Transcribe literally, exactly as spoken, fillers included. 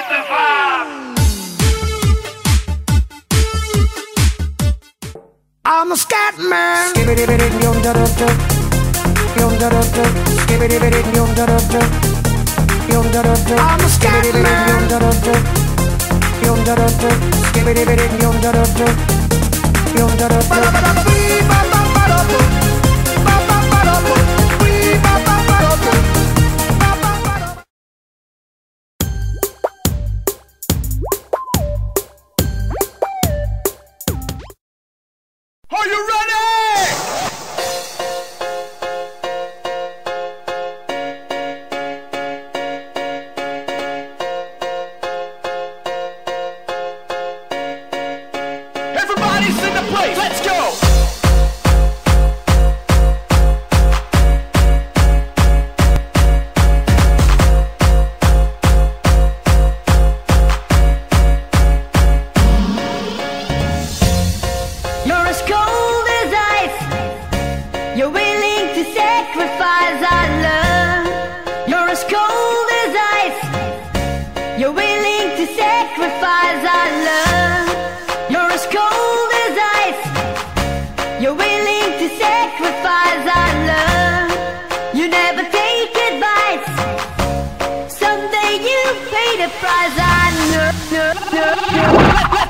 I'm a scat man. I'm a scat Are you ready? Everybody's in the place. Let's go. You're as cold as ice. You're willing to sacrifice our love. You're as cold as ice. You're willing to sacrifice our love. You're as cold as ice. You're willing to sacrifice our love. You never take advice. Someday you pay the price. I know, know, know, know.